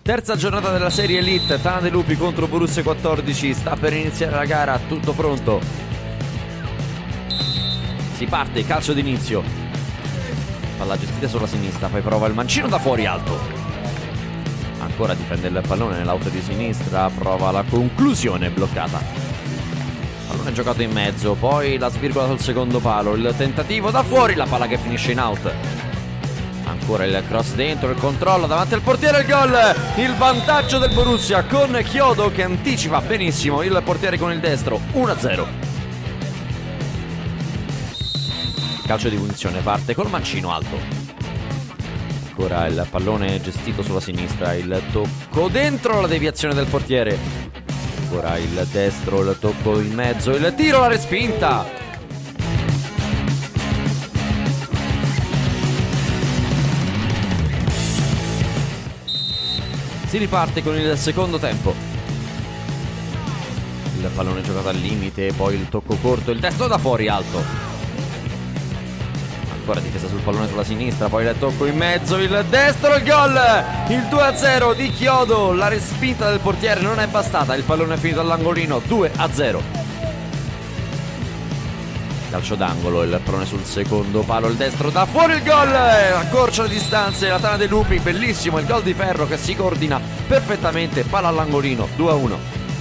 Terza giornata della serie Elite, Tana dei Lupi contro Borussia 14, sta per iniziare la gara, tutto pronto. Si parte, calcio d'inizio. Palla gestita sulla sinistra, poi prova il mancino da fuori alto. Ancora difende il pallone nell'auto di sinistra, prova la conclusione bloccata. Pallone giocato in mezzo, poi la svirgola sul secondo palo, il tentativo da fuori, la palla che finisce in out. Ancora il cross dentro, il controllo davanti al portiere, il gol! Il vantaggio del Borussia con Chiodo che anticipa benissimo il portiere con il destro, 1-0. Calcio di punizione, parte col mancino alto. Ancora il pallone gestito sulla sinistra, il tocco dentro, la deviazione del portiere. Ancora il destro, il tocco in mezzo, il tiro, la respinta. Si riparte con il secondo tempo. Il pallone giocato al limite, poi il tocco corto, il destro da fuori alto. Ancora difesa sul pallone sulla sinistra, poi il tocco in mezzo, il destro, il gol! Il 2-0 di Chiodo, la respinta del portiere non è bastata, il pallone è finito all'angolino, 2-0. Calcio d'angolo, il pallone sul secondo palo, il destro da fuori, il gol! Accorcia le distanze, la Tana dei Lupi, bellissimo il gol di Ferro che si coordina perfettamente, palla all'angolino, 2-1.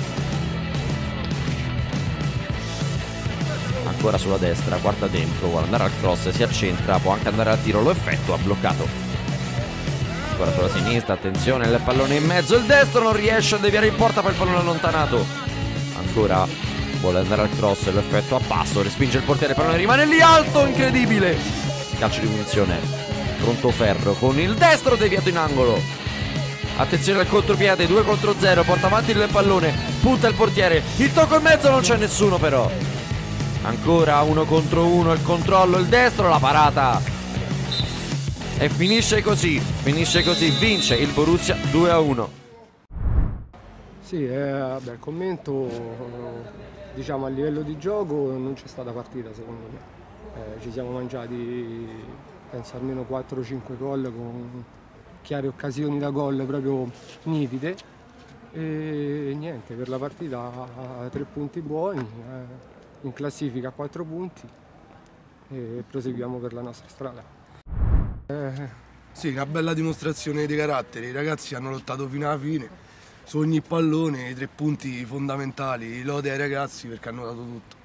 Ancora sulla destra, guarda dentro, vuole andare al cross, si accentra, può anche andare al tiro, lo effettua, bloccato. Ancora sulla sinistra, attenzione, il pallone in mezzo, il destro non riesce a deviare in porta, poi il pallone allontanato. Ancora vuole andare al cross, l'effetto a basso, respinge il portiere, però rimane lì alto, incredibile. Calcio di punizione, pronto Ferro con il destro deviato in angolo. Attenzione al contropiede, 2 contro 0, porta avanti il pallone, punta il portiere, il tocco in mezzo, non c'è nessuno però. Ancora 1 contro 1, il controllo, il destro, la parata. E finisce così, vince il Borussia 2-1. Sì, vabbè, il commento, diciamo a livello di gioco non c'è stata partita secondo me. Ci siamo mangiati, penso almeno 4-5 gol con chiare occasioni da gol proprio nitide. E niente, per la partita 3 punti buoni, in classifica 4 punti e proseguiamo per la nostra strada. Sì, una bella dimostrazione di carattere, i ragazzi hanno lottato fino alla fine. Su ogni pallone, i 3 punti fondamentali, lode ai ragazzi perché hanno dato tutto.